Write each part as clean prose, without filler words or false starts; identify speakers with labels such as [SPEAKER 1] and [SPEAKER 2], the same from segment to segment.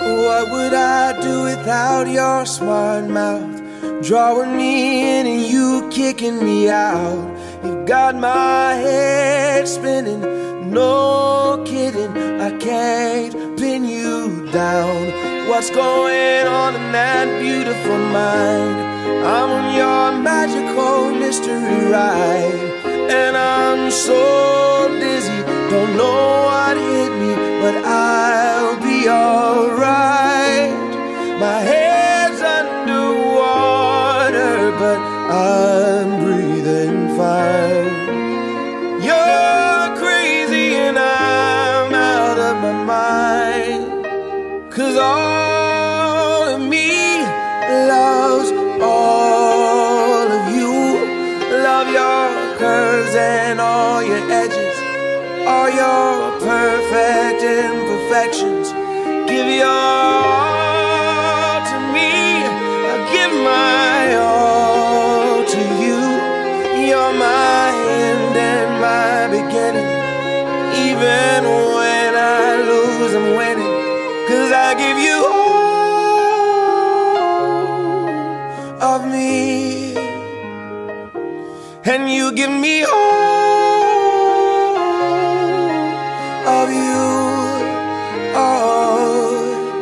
[SPEAKER 1] What would I do without your smart mouth? Drawing me in and you kicking me out. You've got my head spinning, no kidding, I can't pin you down. What's going on in that beautiful mind? I'm on your magical mystery ride, and I'm so dizzy, don't know what hit me, but I'll be alright. My head's underwater, but I'm breathing fine. You're crazy and I'm out of my mind, 'cause all of me loves all of you. Love your curves and all your edges, all your perfect imperfections. Give your all to me, I give my all to you. You're my end and my beginning. Even when I lose, I'm winning, 'cause I give you all of me, and you give me all of you. Oh,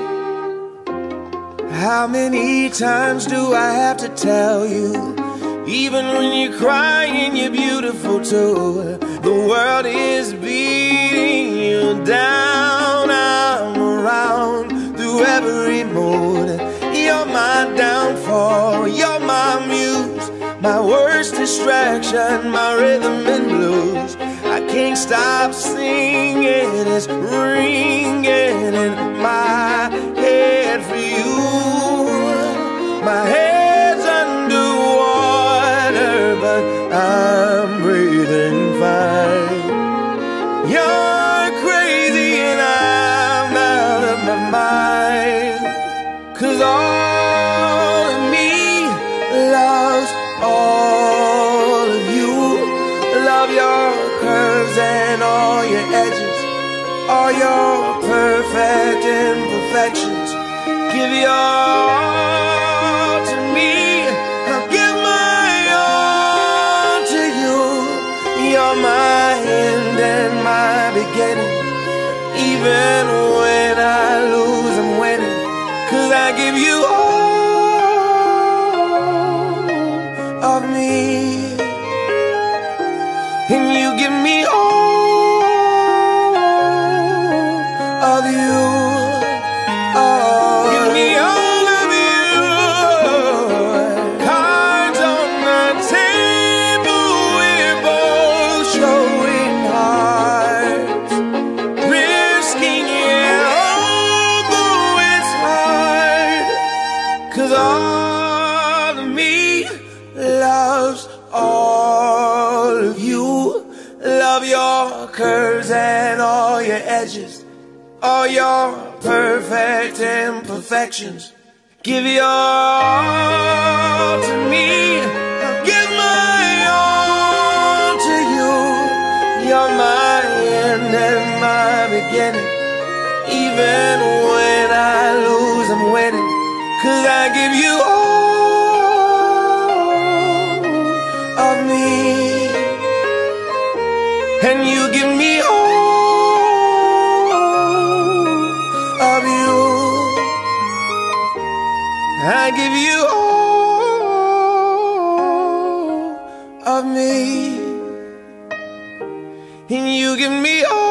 [SPEAKER 1] how many times do I have to tell you? Even when you're crying, you're beautiful too. The world is beating you down. I'm around through every mood. You're my downfall, you're my muse, my worst distraction, my rhythm and blues. I can't stop singing, it's ringing in my head for you. My head's underwater, but I'm breathing fine. You're crazy and I'm out of my mind, 'cause all of me loves all of you. Love your curves and all your edges, all your perfect imperfections. Give your all to me, I'll give my all to you. You're my end and my beginning. Even when I lose, I'm winning, 'cause I give you all of me, and you give me all of you. Oh, give me all of you. Cards on the table, we're both showing hearts, risking it, although it's hard, 'cause all of me loves all of you. Love your curves and all your edges, all your perfect imperfections. Give your all to me, I'll give my all to you. You're my end and my beginning. Even when I lose, I'm winning, 'cause I give you all of me, and you give me all of you. I give you all of me, and you give me all